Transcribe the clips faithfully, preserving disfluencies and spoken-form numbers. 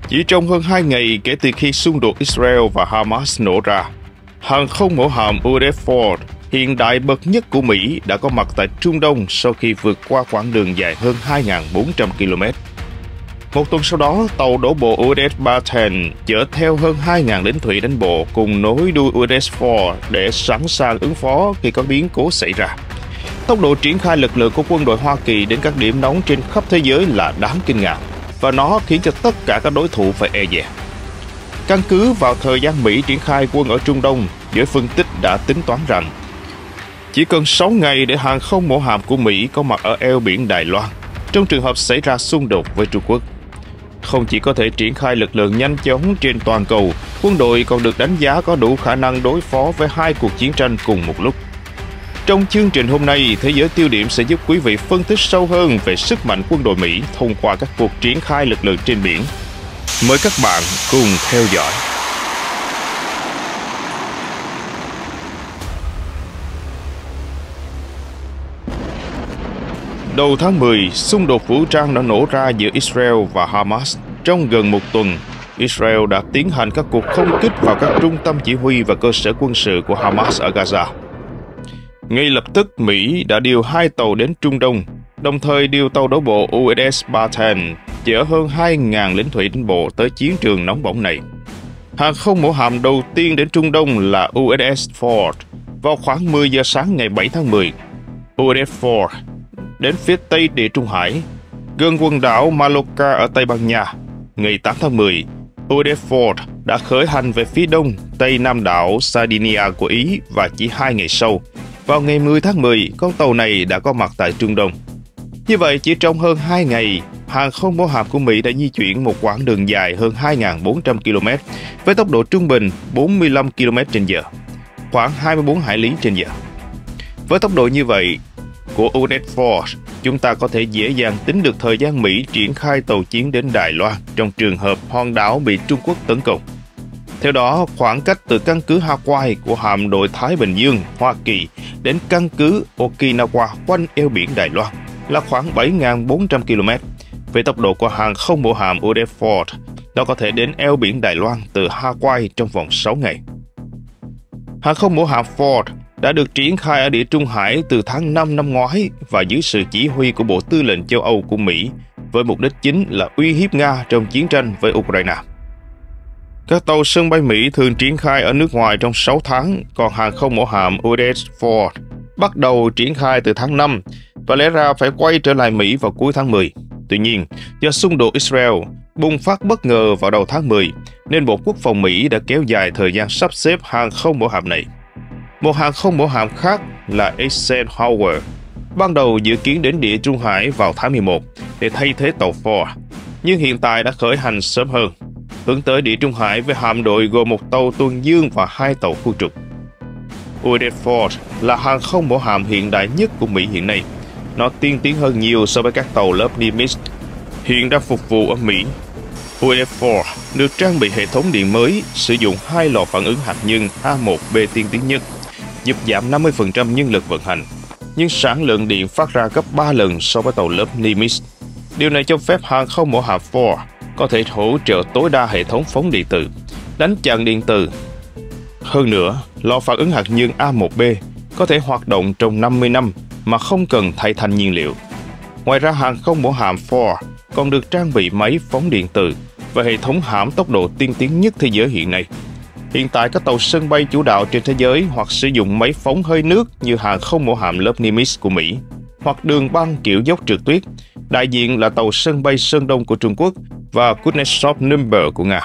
Chỉ trong hơn hai ngày kể từ khi xung đột Israel và Hamas nổ ra, hàng không mẫu hạm u ét ét Ford hiện đại bậc nhất của Mỹ đã có mặt tại Trung Đông sau khi vượt qua quãng đường dài hơn hai nghìn bốn trăm ki lô mét. Một tuần sau đó, tàu đổ bộ u ét ét Bataan chở theo hơn hai nghìn lính thủy đánh bộ cùng nối đuôi u ét ét Ford để sẵn sàng ứng phó khi có biến cố xảy ra. Tốc độ triển khai lực lượng của quân đội Hoa Kỳ đến các điểm nóng trên khắp thế giới là đáng kinh ngạc, và nó khiến cho tất cả các đối thủ phải e dè. Căn cứ vào thời gian Mỹ triển khai quân ở Trung Đông, giới phân tích đã tính toán rằng chỉ cần sáu ngày để hàng không mẫu hạm của Mỹ có mặt ở eo biển Đài Loan trong trường hợp xảy ra xung đột với Trung Quốc. Không chỉ có thể triển khai lực lượng nhanh chóng trên toàn cầu, quân đội còn được đánh giá có đủ khả năng đối phó với hai cuộc chiến tranh cùng một lúc. Trong chương trình hôm nay, Thế giới tiêu điểm sẽ giúp quý vị phân tích sâu hơn về sức mạnh quân đội Mỹ thông qua các cuộc triển khai lực lượng trên biển. Mời các bạn cùng theo dõi. Đầu tháng mười, xung đột vũ trang đã nổ ra giữa Israel và Hamas. Trong gần một tuần, Israel đã tiến hành các cuộc không kích vào các trung tâm chỉ huy và cơ sở quân sự của Hamas ở Gaza. Ngay lập tức, Mỹ đã điều hai tàu đến Trung Đông, đồng thời điều tàu đổ bộ u ét ét Bataan chở hơn hai nghìn lính thủy đánh bộ tới chiến trường nóng bỏng này. Hàng không mẫu hạm đầu tiên đến Trung Đông là u ét ét Ford vào khoảng mười giờ sáng ngày bảy tháng mười. u ét ét Ford đến phía tây Địa Trung Hải, gần quần đảo Mallorca ở Tây Ban Nha. Ngày tám tháng mười, u ét ét Ford đã khởi hành về phía đông, tây nam đảo Sardinia của Ý, và chỉ hai ngày sau, vào ngày mười tháng mười, con tàu này đã có mặt tại Trung Đông. Như vậy, chỉ trong hơn hai ngày, hàng không mẫu hạm của Mỹ đã di chuyển một quãng đường dài hơn hai nghìn bốn trăm ki lô mét với tốc độ trung bình bốn mươi lăm ki lô mét trên giờ, khoảng hai mươi bốn hải lý trên giờ. Với tốc độ như vậy của u ét ét Ford, chúng ta có thể dễ dàng tính được thời gian Mỹ triển khai tàu chiến đến Đài Loan trong trường hợp hòn đảo bị Trung Quốc tấn công. Theo đó, khoảng cách từ căn cứ Hawaii của hạm đội Thái Bình Dương, Hoa Kỳ đến căn cứ Okinawa quanh eo biển Đài Loan là khoảng bảy nghìn bốn trăm ki lô mét. Với tốc độ của hàng không mẫu hạm u ét ét Ford, nó có thể đến eo biển Đài Loan từ Hawaii trong vòng sáu ngày. Hàng không mẫu hạm Ford đã được triển khai ở Địa Trung Hải từ tháng năm năm ngoái và dưới sự chỉ huy của Bộ Tư lệnh châu Âu của Mỹ, với mục đích chính là uy hiếp Nga trong chiến tranh với Ukraine. Các tàu sân bay Mỹ thường triển khai ở nước ngoài trong sáu tháng, còn hàng không mẫu hạm u ét ét Ford bắt đầu triển khai từ tháng năm và lẽ ra phải quay trở lại Mỹ vào cuối tháng mười. Tuy nhiên, do xung đột Israel bùng phát bất ngờ vào đầu tháng mười, nên Bộ Quốc phòng Mỹ đã kéo dài thời gian sắp xếp hàng không mẫu hạm này. Một hàng không mẫu hạm khác là Eisenhower ban đầu dự kiến đến Địa Trung Hải vào tháng mười một để thay thế tàu Ford, nhưng hiện tại đã khởi hành sớm hơn, hướng tới Địa Trung Hải với hạm đội gồm một tàu tuần dương và hai tàu khu trục. u ét ét Ford là hàng không mẫu hạm hiện đại nhất của Mỹ hiện nay. Nó tiên tiến hơn nhiều so với các tàu lớp Nimitz hiện đang phục vụ ở Mỹ. u ét ét Ford được trang bị hệ thống điện mới, sử dụng hai lò phản ứng hạt nhân A một B tiên tiến nhất, giúp giảm năm mươi phần trăm nhân lực vận hành, nhưng sản lượng điện phát ra gấp ba lần so với tàu lớp Nimitz. Điều này cho phép hàng không mẫu hạm Ford có thể hỗ trợ tối đa hệ thống phóng điện từ, đánh chặn điện từ. Hơn nữa, lò phản ứng hạt nhân A một B có thể hoạt động trong năm mươi năm mà không cần thay thanh nhiên liệu. Ngoài ra, hàng không mẫu hạm Ford còn được trang bị máy phóng điện từ và hệ thống hãm tốc độ tiên tiến nhất thế giới hiện nay. Hiện tại, các tàu sân bay chủ đạo trên thế giới hoặc sử dụng máy phóng hơi nước như hàng không mẫu hạm lớp Nimitz của Mỹ, hoặc đường băng kiểu dốc trượt tuyết, đại diện là tàu sân bay Sơn Đông của Trung Quốc và Kuznetsov Number của Nga.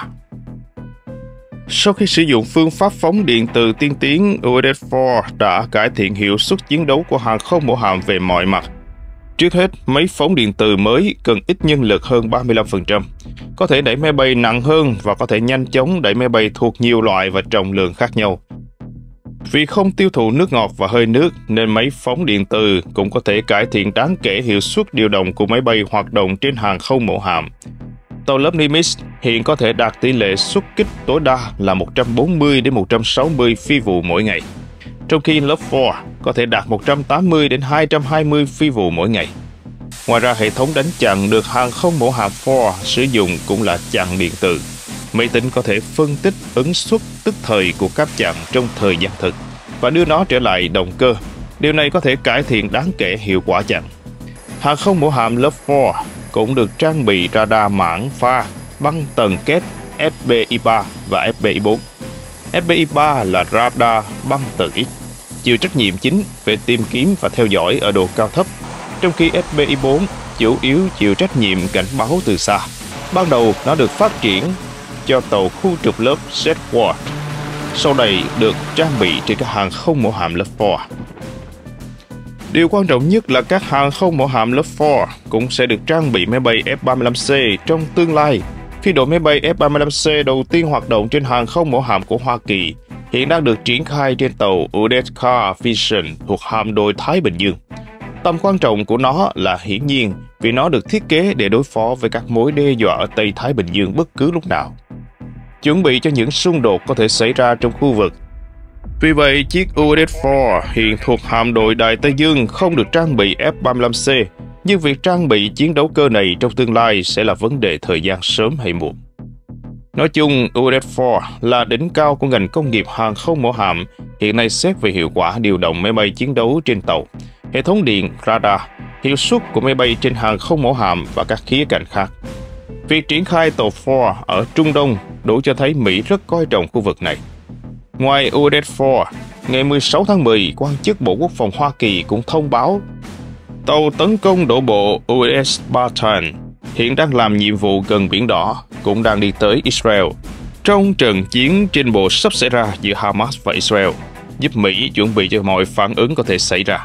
Sau khi sử dụng phương pháp phóng điện từ tiên tiến, u ét ét Ford đã cải thiện hiệu suất chiến đấu của hàng không mẫu hạm về mọi mặt. Trước hết, máy phóng điện từ mới cần ít nhân lực hơn ba mươi lăm phần trăm, có thể đẩy máy bay nặng hơn và có thể nhanh chóng đẩy máy bay thuộc nhiều loại và trọng lượng khác nhau. Vì không tiêu thụ nước ngọt và hơi nước, nên máy phóng điện từ cũng có thể cải thiện đáng kể hiệu suất điều động của máy bay hoạt động trên hàng không mẫu hạm. Tàu lớp Nimitz hiện có thể đạt tỷ lệ xuất kích tối đa là một trăm bốn mươi đến một trăm sáu mươi phi vụ mỗi ngày, trong khi lớp Ford có thể đạt một trăm tám mươi đến hai trăm hai mươi phi vụ mỗi ngày. Ngoài ra, hệ thống đánh chặn được hàng không mẫu hạm Ford sử dụng cũng là chặn điện tử. Máy tính có thể phân tích ấn suất tức thời của cáp chặn trong thời gian thực và đưa nó trở lại động cơ. Điều này có thể cải thiện đáng kể hiệu quả chặn. Hàng không mẫu hạm lớp Ford cũng được trang bị radar mảng pha băng tần kép F B I ba và F B I bốn. F B I ba là radar băng tần X, chịu trách nhiệm chính về tìm kiếm và theo dõi ở độ cao thấp, trong khi F B I bốn chủ yếu chịu trách nhiệm cảnh báo từ xa. Ban đầu nó được phát triển cho tàu khu trục lớp Sedgwick, sau này được trang bị trên các hàng không mẫu hạm lớp Ford. Điều quan trọng nhất là các hàng không mẫu hạm lớp Ford cũng sẽ được trang bị máy bay F ba mươi lăm C trong tương lai. Phi đội máy bay F ba mươi lăm C đầu tiên hoạt động trên hàng không mẫu hạm của Hoa Kỳ hiện đang được triển khai trên tàu Odessa Vision thuộc hạm đội Thái Bình Dương. Tầm quan trọng của nó là hiển nhiên vì nó được thiết kế để đối phó với các mối đe dọa ở Tây Thái Bình Dương bất cứ lúc nào, chuẩn bị cho những xung đột có thể xảy ra trong khu vực. Vì vậy, chiếc Odessa hiện thuộc hạm đội Đại Tây Dương không được trang bị F ba mươi lăm C, nhưng việc trang bị chiến đấu cơ này trong tương lai sẽ là vấn đề thời gian sớm hay muộn. Nói chung, Odessa là đỉnh cao của ngành công nghiệp hàng không mẫu hạm hiện nay xét về hiệu quả điều động máy bay chiến đấu trên tàu, hệ thống điện, radar, hiệu suất của máy bay trên hàng không mẫu hạm và các khía cạnh khác. Việc triển khai tàu Ford ở Trung Đông đủ cho thấy Mỹ rất coi trọng khu vực này. Ngoài Odessa, ngày mười sáu tháng mười, quan chức Bộ Quốc phòng Hoa Kỳ cũng thông báo tàu tấn công đổ bộ U S Spartan hiện đang làm nhiệm vụ gần Biển Đỏ cũng đang đi tới Israel trong trận chiến trên bộ sắp xảy ra giữa Hamas và Israel, giúp Mỹ chuẩn bị cho mọi phản ứng có thể xảy ra.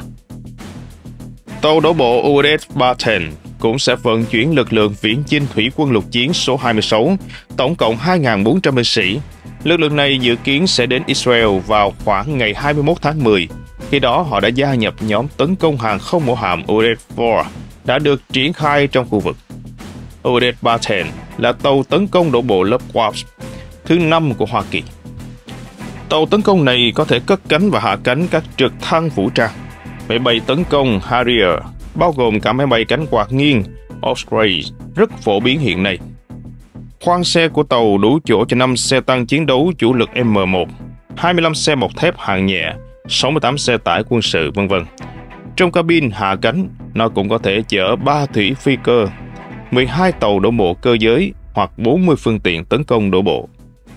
Tàu đổ bộ U S Spartan cũng sẽ vận chuyển lực lượng viễn chinh thủy quân lục chiến số hai mươi sáu, tổng cộng hai nghìn bốn trăm binh sĩ. Lực lượng này dự kiến sẽ đến Israel vào khoảng ngày hai mươi mốt tháng mười. Khi đó, họ đã gia nhập nhóm tấn công hàng không mẫu hạm Odessa đã được triển khai trong khu vực. Odessa Spartan là tàu tấn công đổ bộ lớp Wasp thứ năm của Hoa Kỳ. Tàu tấn công này có thể cất cánh và hạ cánh các trực thăng vũ trang, máy bay tấn công Harrier, bao gồm cả máy bay cánh quạt nghiêng Osprey rất phổ biến hiện nay. Khoang xe của tàu đủ chỗ cho năm xe tăng chiến đấu chủ lực M một, hai mươi lăm xe bọc thép hạng nhẹ, sáu mươi tám xe tải quân sự, vân vân. Trong cabin hạ cánh, nó cũng có thể chở ba thủy phi cơ, mười hai tàu đổ bộ cơ giới hoặc bốn mươi phương tiện tấn công đổ bộ.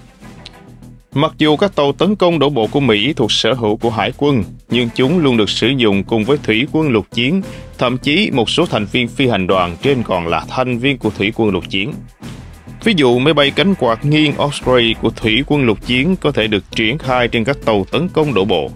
Mặc dù các tàu tấn công đổ bộ của Mỹ thuộc sở hữu của Hải quân, nhưng chúng luôn được sử dụng cùng với thủy quân lục chiến, thậm chí một số thành viên phi hành đoàn trên còn là thành viên của thủy quân lục chiến. Ví dụ, máy bay cánh quạt nghiêng Osprey của thủy quân lục chiến có thể được triển khai trên các tàu tấn công đổ bộ.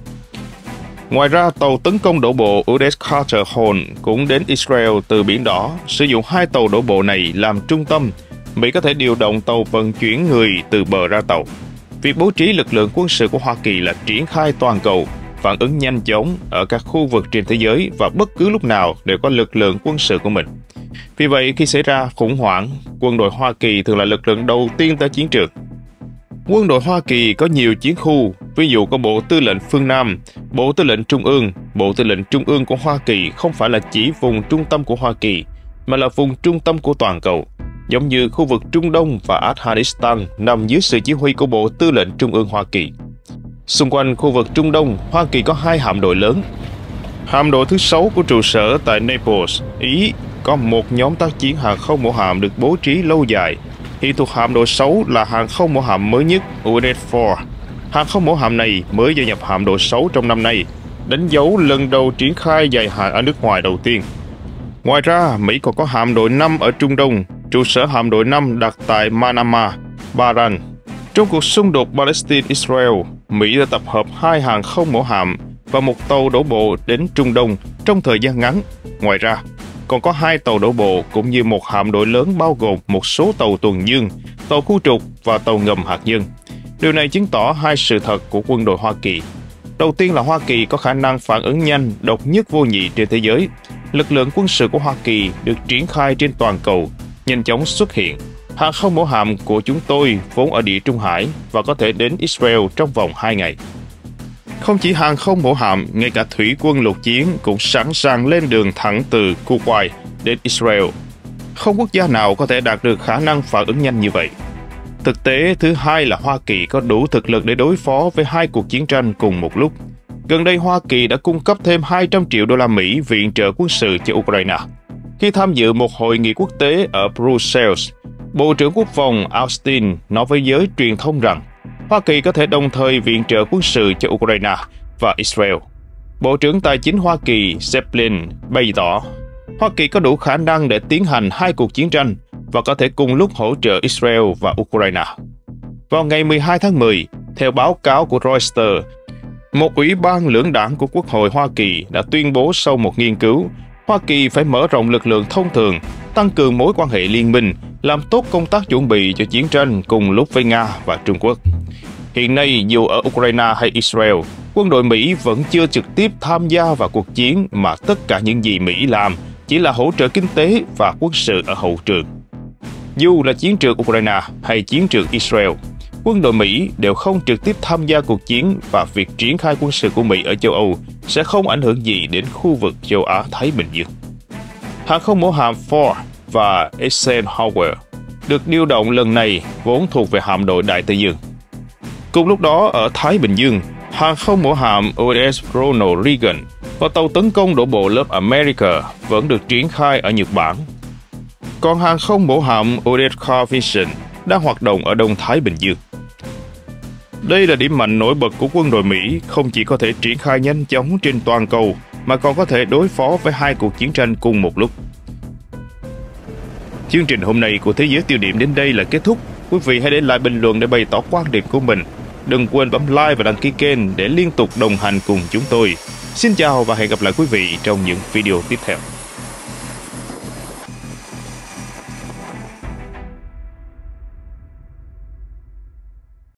Ngoài ra, tàu tấn công đổ bộ U S S Carter Hall cũng đến Israel từ Biển Đỏ. Sử dụng hai tàu đổ bộ này làm trung tâm, Mỹ có thể điều động tàu vận chuyển người từ bờ ra tàu. Việc bố trí lực lượng quân sự của Hoa Kỳ là triển khai toàn cầu, phản ứng nhanh chóng ở các khu vực trên thế giới và bất cứ lúc nào đều có lực lượng quân sự của mình. Vì vậy, khi xảy ra khủng hoảng, quân đội Hoa Kỳ thường là lực lượng đầu tiên tới chiến trường. Quân đội Hoa Kỳ có nhiều chiến khu, ví dụ có Bộ Tư lệnh phương Nam, Bộ Tư lệnh Trung ương. Bộ Tư lệnh Trung ương của Hoa Kỳ không phải là chỉ vùng trung tâm của Hoa Kỳ, mà là vùng trung tâm của toàn cầu. Giống như khu vực Trung Đông và Afghanistan nằm dưới sự chỉ huy của Bộ Tư lệnh Trung ương Hoa Kỳ. Xung quanh khu vực Trung Đông, Hoa Kỳ có hai hạm đội lớn. Hạm đội thứ sáu của trụ sở tại Naples, Ý, có một nhóm tác chiến hàng không mẫu hạm được bố trí lâu dài. Hiện thuộc hạm đội sáu là hàng không mẫu hạm mới nhất Odessa. Hàng không mẫu hạm này mới gia nhập hạm đội sáu trong năm nay, đánh dấu lần đầu triển khai dài hạn ở nước ngoài đầu tiên. Ngoài ra, Mỹ còn có hạm đội năm ở Trung Đông, trụ sở hạm đội năm đặt tại Manama, Bahrain. Trong cuộc xung đột Palestine-Israel, Mỹ đã tập hợp hai hàng không mẫu hạm và một tàu đổ bộ đến Trung Đông trong thời gian ngắn. Ngoài ra, còn có hai tàu đổ bộ cũng như một hạm đội lớn bao gồm một số tàu tuần dương, tàu khu trục và tàu ngầm hạt nhân. Điều này chứng tỏ hai sự thật của quân đội Hoa Kỳ. Đầu tiên là Hoa Kỳ có khả năng phản ứng nhanh, độc nhất vô nhị trên thế giới. Lực lượng quân sự của Hoa Kỳ được triển khai trên toàn cầu, nhanh chóng xuất hiện. Hàng không mẫu hạm của chúng tôi vốn ở Địa Trung Hải và có thể đến Israel trong vòng hai ngày. Không chỉ hàng không mẫu hạm, ngay cả thủy quân lục chiến cũng sẵn sàng lên đường thẳng từ Kuwait đến Israel. Không quốc gia nào có thể đạt được khả năng phản ứng nhanh như vậy. Thực tế thứ hai là Hoa Kỳ có đủ thực lực để đối phó với hai cuộc chiến tranh cùng một lúc. Gần đây Hoa Kỳ đã cung cấp thêm hai trăm triệu đô la Mỹ viện trợ quân sự cho Ukraine. Khi tham dự một hội nghị quốc tế ở Brussels, Bộ trưởng Quốc phòng Austin nói với giới truyền thông rằng Hoa Kỳ có thể đồng thời viện trợ quân sự cho Ukraine và Israel. Bộ trưởng Tài chính Hoa Kỳ Zeppelin bày tỏ Hoa Kỳ có đủ khả năng để tiến hành hai cuộc chiến tranh và có thể cùng lúc hỗ trợ Israel và Ukraine. Vào ngày mười hai tháng mười, theo báo cáo của Reuters, một ủy ban lưỡng đảng của Quốc hội Hoa Kỳ đã tuyên bố sau một nghiên cứu, Hoa Kỳ phải mở rộng lực lượng thông thường, tăng cường mối quan hệ liên minh, làm tốt công tác chuẩn bị cho chiến tranh cùng lúc với Nga và Trung Quốc. Hiện nay, dù ở Ukraine hay Israel, quân đội Mỹ vẫn chưa trực tiếp tham gia vào cuộc chiến mà tất cả những gì Mỹ làm chỉ là hỗ trợ kinh tế và quân sự ở hậu trường. Dù là chiến trường Ukraine hay chiến trường Israel, quân đội Mỹ đều không trực tiếp tham gia cuộc chiến và việc triển khai quân sự của Mỹ ở châu Âu sẽ không ảnh hưởng gì đến khu vực châu Á-Thái Bình Dương. Hàng không mẫu hạm Ford và Eisenhower được điều động lần này vốn thuộc về hạm đội Đại Tây Dương. Cùng lúc đó, ở Thái Bình Dương, hàng không mẫu hạm u ét ét Ronald Reagan và tàu tấn công đổ bộ lớp America vẫn được triển khai ở Nhật Bản. Còn hàng không mẫu hạm u ét ét Carl Vinson đang hoạt động ở Đông Thái Bình Dương. Đây là điểm mạnh nổi bật của quân đội Mỹ, không chỉ có thể triển khai nhanh chóng trên toàn cầu, mà còn có thể đối phó với hai cuộc chiến tranh cùng một lúc. Chương trình hôm nay của Thế giới tiêu điểm đến đây là kết thúc. Quý vị hãy để lại bình luận để bày tỏ quan điểm của mình. Đừng quên bấm like và đăng ký kênh để liên tục đồng hành cùng chúng tôi. Xin chào và hẹn gặp lại quý vị trong những video tiếp theo.